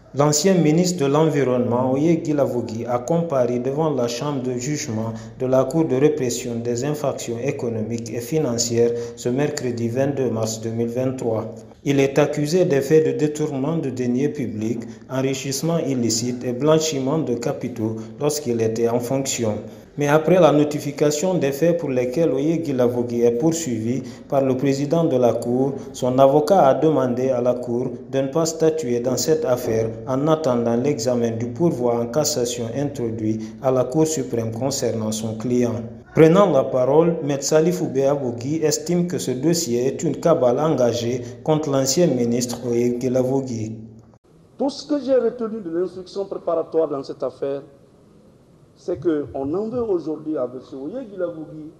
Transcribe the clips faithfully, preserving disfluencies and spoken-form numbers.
L'ancien ministre de l'Environnement, Oye Guilavogui, a comparé devant la chambre de jugement de la Cour de répression des infractions économiques et financières ce mercredi vingt-deux mars deux mille vingt-trois. Il est accusé des faits de détournement de deniers publics, enrichissement illicite et blanchiment de capitaux lorsqu'il était en fonction. Mais après la notification des faits pour lesquels Oye Guilavogui est poursuivi par le président de la Cour, son avocat a demandé à la Cour de ne pas statuer dans cette affaire en attendant l'examen du pourvoi en cassation introduit à la Cour suprême concernant son client. Prenant la parole, M. Salifou Béabogui estime que ce dossier est une cabale engagée contre l'ancien ministre Oye Guilavogui. Tout ce que j'ai retenu de l'instruction préparatoire dans cette affaire, c'est qu'on en veut aujourd'hui à M. Oye Guilavogui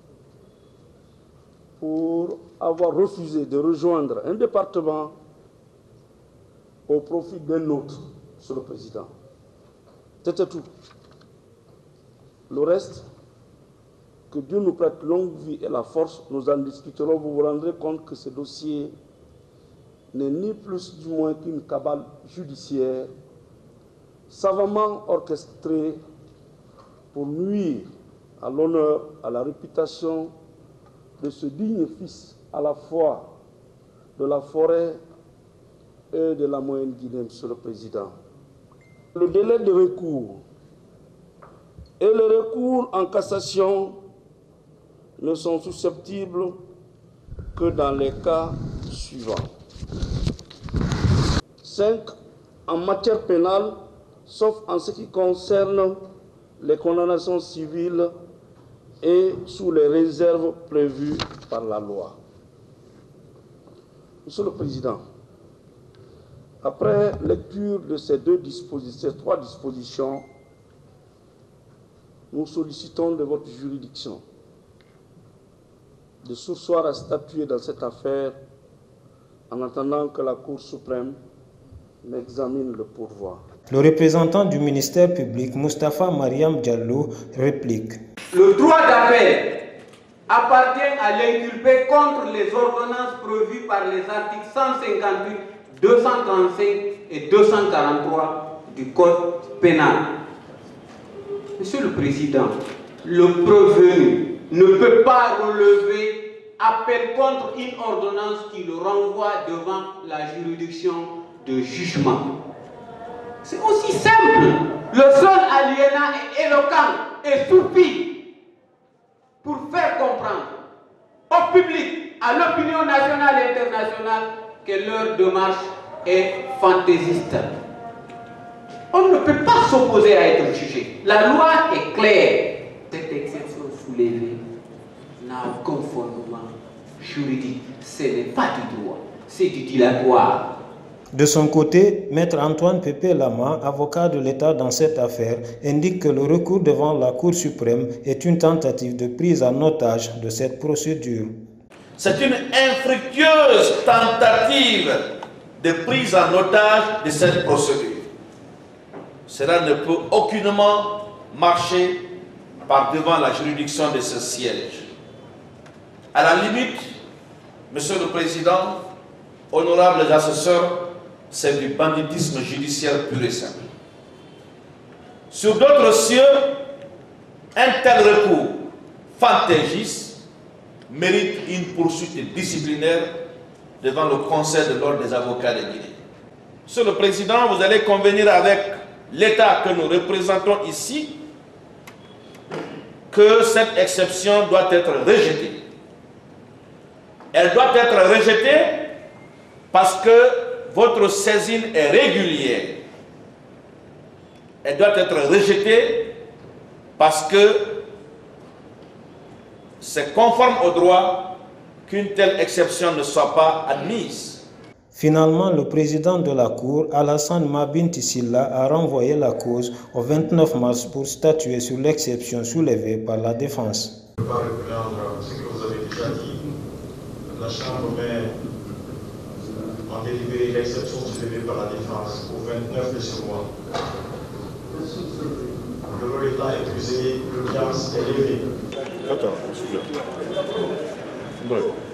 pour avoir refusé de rejoindre un département au profit d'un autre, Monsieur le Président. C'était tout. Le reste, que Dieu nous prête longue vie et la force, nous en discuterons. Vous vous rendrez compte que ce dossier n'est ni plus du moins qu'une cabale judiciaire savamment orchestrée pour nuire à l'honneur, à la réputation de ce digne fils à la fois de la forêt et de la moyenne Guinée, Monsieur le Président. Le délai de recours et le recours en cassation ne sont susceptibles que dans les cas suivants. cinq. En matière pénale, sauf en ce qui concerne les condamnations civiles et sous les réserves prévues par la loi. Monsieur le Président, après lecture de ces, deux dispositions, ces trois dispositions, nous sollicitons de votre juridiction de surseoir à statuer dans cette affaire en attendant que la Cour suprême n'examine le pourvoi. Le représentant du ministère public, Moustapha Mariam Diallo, réplique. Le droit d'appel appartient à l'inculpé contre les ordonnances prévues par les articles cent cinquante-huit, deux cent trente-cinq et deux cent quarante-trois du Code pénal. Monsieur le Président, le prévenu ne peut pas relever appel contre une ordonnance qui le renvoie devant la juridiction de jugement. C'est aussi simple. Le seul alinéa est éloquent et suffit pour faire comprendre au public, à l'opinion nationale et internationale que leur démarche est fantaisiste. On ne peut pas s'opposer à être jugé. La loi est claire. Cette exception soulevée n'a aucun fondement juridique. Ce n'est pas du droit, c'est du dilatoire. De son côté, Maître Antoine Pépé Lama, avocat de l'État dans cette affaire, indique que le recours devant la Cour suprême est une tentative de prise en otage de cette procédure. C'est une infructueuse tentative de prise en otage de cette procédure. Cela ne peut aucunement marcher par devant la juridiction de ce siège. À la limite, Monsieur le Président, honorables assesseurs, c'est du banditisme judiciaire pur et simple. Sur d'autres cieux, un tel recours fantaisiste mérite une poursuite disciplinaire devant le Conseil de l'ordre des avocats de Guinée. Monsieur le Président, vous allez convenir avec l'État que nous représentons ici que cette exception doit être rejetée. Elle doit être rejetée parce que votre saisine est régulière. Elle doit être rejetée parce que c'est conforme au droit qu'une telle exception ne soit pas admise. Finalement, le président de la Cour, Alassane Mabinti Silla, a renvoyé la cause au vingt-neuf mars pour statuer sur l'exception soulevée par la défense. Je ne peux pas reprendre ce que vous avez déjà dit. La Chambre met en délibéré l'exception soulevée par la défense au vingt-neuf de ce mois. Le rôle étant épuisé, l'audience est levée. Attends, s'il vous plaît.